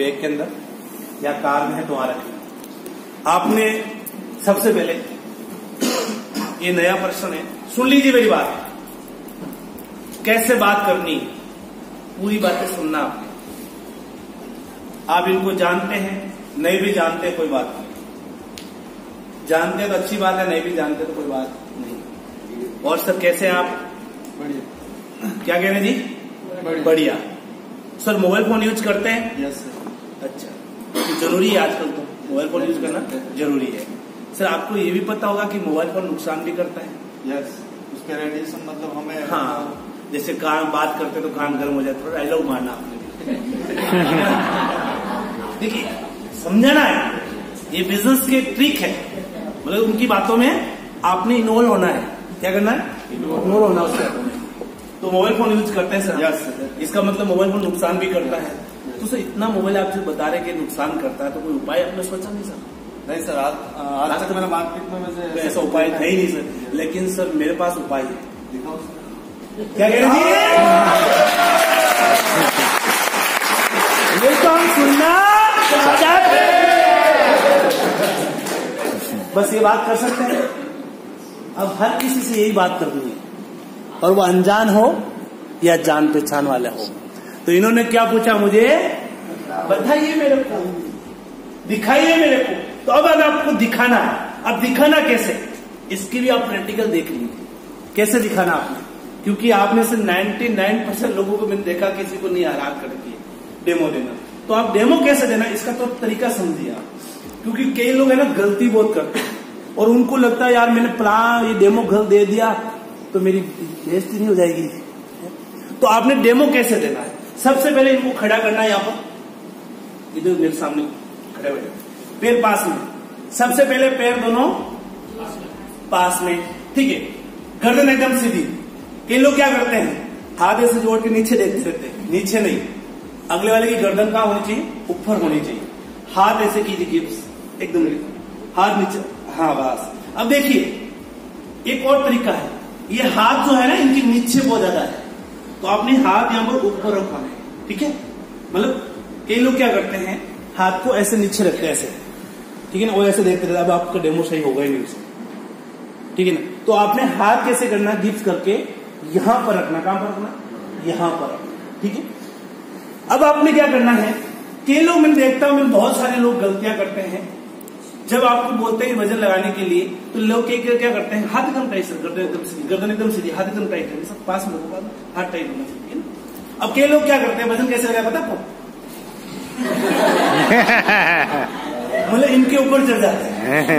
Bag के अंदर या कार में है तो वहां रखें। आपने सबसे पहले ये नया प्रश्न है, सुन लीजिए मेरी बात। कैसे बात करनी, पूरी बातें सुनना आपने। आप इनको जानते हैं, नहीं भी जानते कोई बात नहीं। जानते हैं तो अच्छी बात है, नहीं भी जानते तो कोई बात नहीं। और सर कैसे हैं आप? बढ़िया। क्या कह रहे हैं जी? बढ़िया। सर मोबाइल फोन यूज करते हैं? Yes sir. अच्छा, तो जरूरी है आजकल तो मोबाइल फोन यूज करना जरूरी है। सर आपको ये भी पता होगा कि मोबाइल फोन नुकसान भी करता है? यस, उसके रेडिएशन मतलब हमें, हाँ, जैसे कान बात करते तो कान गर्म हो जाता है। डायलॉग मारना आपने देखिए, समझना है, ये बिजनेस के ट्रिक है। मतलब उनकी बातों में आपने इन्वॉल्व होना है। क्या करना है? इन्वॉल्व होना उसके बातों में। तो मोबाइल फोन यूज करते हैं सर? Yes sir. इसका मतलब मोबाइल फोन नुकसान भी करता है। तो सर इतना मोबाइल आप जो बता रहे कि नुकसान करता है, तो कोई उपाय आपने सोचा नहीं सर? नहीं सर, आज तक मेरा मार्केट में वैसे ऐसा उपाय है ही नहीं सर। लेकिन सर मेरे पास उपाय है। दिखाओ सर। क्या कह रहे ये काम सुनना चाहते, बस ये बात कर सकते हैं। अब हर किसी से यही बात करनी है, और वो अनजान हो या जान पहचान वाला हो। तो इन्होंने क्या पूछा मुझे? बताइए मेरे को, दिखाइए मेरे को। तो अब आपको दिखाना है। अब दिखाना कैसे, इसकी भी आप प्रैक्टिकल देख लीजिए कैसे दिखाना आपने। क्योंकि आप में से 99% लोगों को मैंने देखा किसी को नहीं आराम करती है डेमो देना। तो आप डेमो कैसे देना, इसका तो तरीका समझिए आप। क्योंकि कई लोग है ना गलती बहुत करते हैं, और उनको लगता है यार मैंने प्लान ये डेमो घर दे दिया तो मेरी बेइज्जती नहीं हो जाएगी। तो आपने डेमो कैसे देना है? सबसे पहले इनको खड़ा करना है। यहाँ पर इधर मेरे सामने खड़े बैठे, पैर पास में। सबसे पहले पैर दोनों पास में, ठीक है। गर्दन एकदम सीधी। कई लोग क्या करते हैं, हाथ ऐसे जोड़ के नीचे देखते रहते हैं। नीचे नहीं, अगले वाले की गर्दन कहां होनी चाहिए? ऊपर होनी चाहिए। हाथ ऐसे कीजिए, गिप्स एकदम हाथ नीचे। हाँ बस। अब देखिए एक और तरीका है, ये हाथ जो है ना इनके नीचे बहुत ज्यादा है, तो आपने हाथ यहां पर ऊपर रखना है, ठीक है। मतलब कई लोग क्या करते हैं, हाथ को ऐसे नीचे रखते हैं ऐसे, ठीक है ना, वो ऐसे देखते रहते। अब आपका डेमो सही होगा ही नहीं उससे, ठीक है ना। तो आपने हाथ कैसे करना, गिप्स करके यहां पर रखना। कहां पर रखना? यहां पर रखना, ठीक है। अब आपने क्या करना है, कई लोग मैंने देखता हूं, बहुत सारे लोग गलतियां करते हैं। जब आपको बोलते हैं वजन लगाने के लिए, तो लोग क्या करते हैं, हाथ एकदम टाइट, गर्दन एकदम सीधी, हाथ एकदम टाइट है, सब पास में होगा, हाथ टाइट होना चाहिए ना। अब कई लोग क्या करते हैं, वजन कैसे लगाया पता आपको? मतलब इनके ऊपर चढ़ जाते हैं।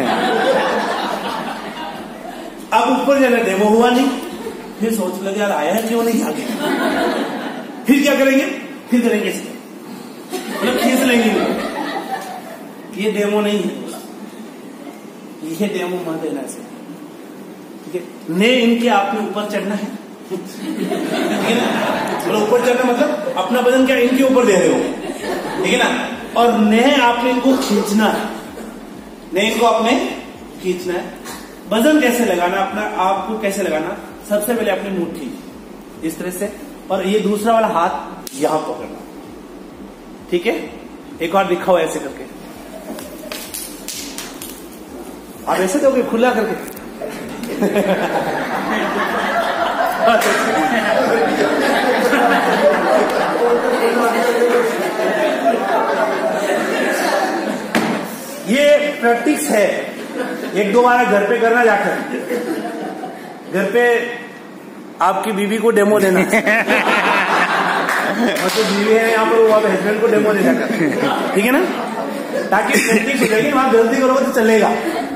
अब ऊपर चले, डेमो हुआ नहीं, फिर सोच लगे यार आया क्यों नहीं आगे। फिर क्या करेंगे, फिर करेंगे मतलब खींच लेंगे। ये डेमो नहीं है, ये डेमो मत देना से, ठीक है। ने इनके आपने ऊपर चढ़ना है, ठीक है ना। ऊपर चढ़ना मतलब अपना वजन क्या इनके ऊपर दे रहे हो, ठीक है ना। और ने आपने इनको खींचना है, ने इनको आपने खींचना है। वजन कैसे लगाना अपना, आपको कैसे लगाना, सबसे पहले अपनी मुट्ठी इस तरह से, और ये दूसरा वाला हाथ यहां पकड़ना, ठीक है। एक और दिखाओ ऐसे करके, आप ऐसे दोगे खुला करके। ये प्रैक्टिस है, एक दो बार घर पे करना, जाकर घर पे आपकी बीवी को डेमो देना। तो बीवी है यहाँ पर, वो आप हस्बैंड को डेमो देना कर, ठीक है ना, ताकि प्रैक्टिस हो जाएगी। वहां गलती करोगे तो चलेगा।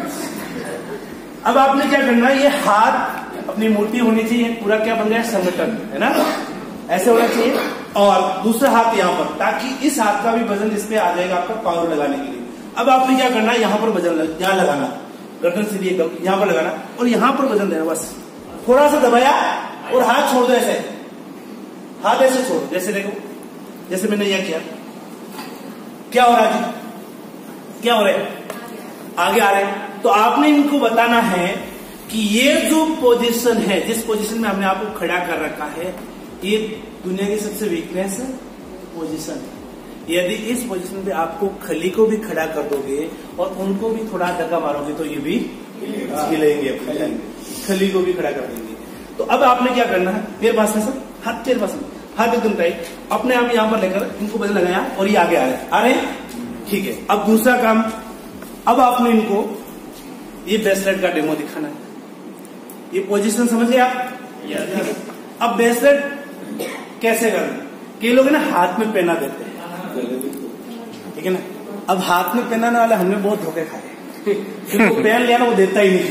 अब आपने क्या करना है, ये हाथ अपनी मुट्ठी होनी चाहिए, पूरा क्या बन गया, संगठन है ना, ऐसे होना चाहिए। और दूसरा हाथ यहाँ पर, ताकि इस हाथ का भी वजन इस पे आ जाएगा आपका पावर लगाने के लिए। अब आपने क्या करना है, यहाँ पर वजन यहाँ लगाना, गर्दन सीधी एकदम यहाँ पर लगाना, और यहाँ पर वजन देना। बस थोड़ा सा दबाया और हाथ छोड़ दो, ऐसे हाथ ऐसे छोड़ो, जैसे देखो, जैसे मैंने यह किया। क्या हो रहा है जी, क्या हो रहा है, आगे आ रहे हैं। तो आपने इनको बताना है कि ये जो पोजीशन है, जिस पोजीशन में हमने आपको खड़ा कर रखा है, ये दुनिया की सबसे वीकनेस पोजीशन है। यदि इस पोजीशन पे आपको खली को भी खड़ा कर दोगे और उनको भी थोड़ा धक्का मारोगे तो ये भी हिलेंगे, खली को भी खड़ा कर देंगे। तो अब आपने क्या करना है, मेरे पास है सर हाथ, मेरे पास हाथ एकदम टाइट, अपने आप यहां पर लेकर इनको बदल लगाया और ये आगे आ रहे हैं। ठीक है, अब दूसरा काम, अब आपने इनको ये ब्रेसलेट का डेमो दिखाना है। ये पोजीशन समझ गए आप? अब ब्रेसलेट कैसे करना, कई लोग ना हाथ में पहना देते हैं, ठीक है ना। अब हाथ में पहनाने वाले हमने बहुत धोखे खाए, क्योंकि पहन लिया ना वो देता ही नहीं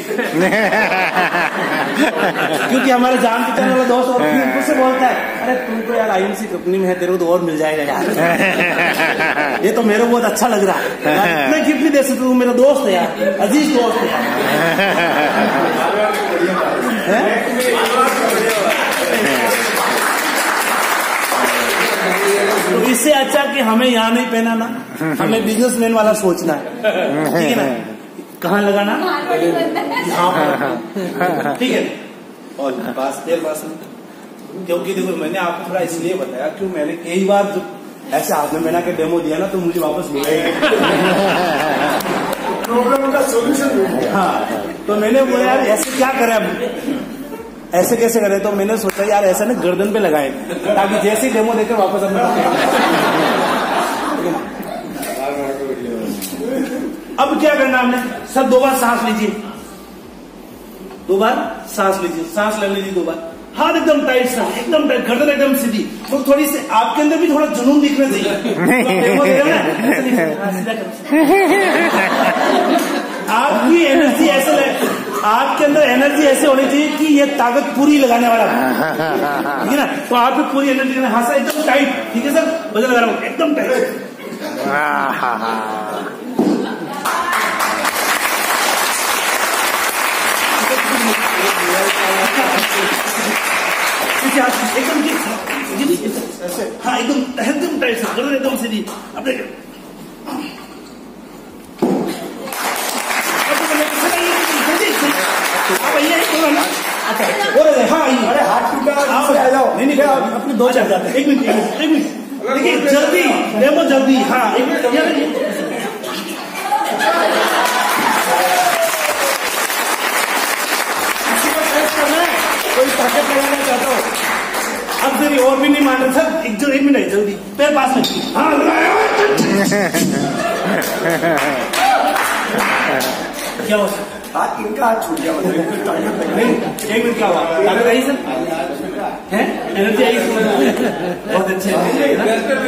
क्योंकि हमारे जान पहचान वाला दोस्त और मुझसे बोलता है, अरे तुमको यार IMC कंपनी में है, तेरे को तो और मिल जाएगा यार ये तो मेरे को बहुत अच्छा लग रहा है, मैं गिफ्ट नहीं दे सकता, तू मेरा दोस्त है यार, अजीज दोस्त है यार। तो इससे अच्छा कि हमें यहाँ नहीं पहनाना, हमें बिजनेसमैन वाला सोचना है, ठीक है ना। कहाँ लगाना, यहाँ पर, ठीक है। और पास देर पास में, क्योंकि देखो मैंने आपको थोड़ा इसलिए बताया क्यों, मैंने कई बार जो ऐसे हाथ में मैंने डेमो दिया ना तो मुझे वापस मिला ही प्रॉब्लम का सोल्यूशन। हाँ, तो मैंने बोला यार ऐसे क्या करें, अब ऐसे कैसे करें, तो मैंने सोचा यार ऐसा ना गर्दन पे लगाए ताकि जैसे ही डेमो देकर वापस अपने अब क्या करना हमने, सब 2 बार सांस लीजिए, 2 बार सांस लीजिए, सांस लेने लीजिए 2 बार, हाथ एकदम टाइट सा, एकदम टाइट, गर्दन एकदम सीधी, तो थोड़ी सी आपके अंदर भी थोड़ा जुनून दिखना चाहिए। आपकी एनर्जी ऐसे आपके अंदर एनर्जी ऐसे होनी चाहिए कि ये ताकत पूरी लगाने वाला, ठीक है ना। तो आप भी पूरी एनर्जी, हाथ से एकदम टाइट, ठीक है सर, वजन लगा रहा हूँ एकदम टाइट। एकदम हाँ, एकदम टाइट से, गर्दन एकदम सीधी अपने। हाँ, अरे हाथ टूटा, नहीं अपने 2 चढ़ जाते हैं। एक मिनट देखिए, जल्दी डेमो जल्दी। हाँ, एक मिनट, कोई ताकत लगाना चाहता हो, अब फिर और भी नहीं मान रहे सर, 1 मिनट जल्दी, पैर पास में। हाँ, क्या हुआ सर, हाथ इनका हाथ छूट गया, नहीं 1 मिनट क्या हुआ, ताकत आई सर, है एनर्जी आई, बहुत अच्छे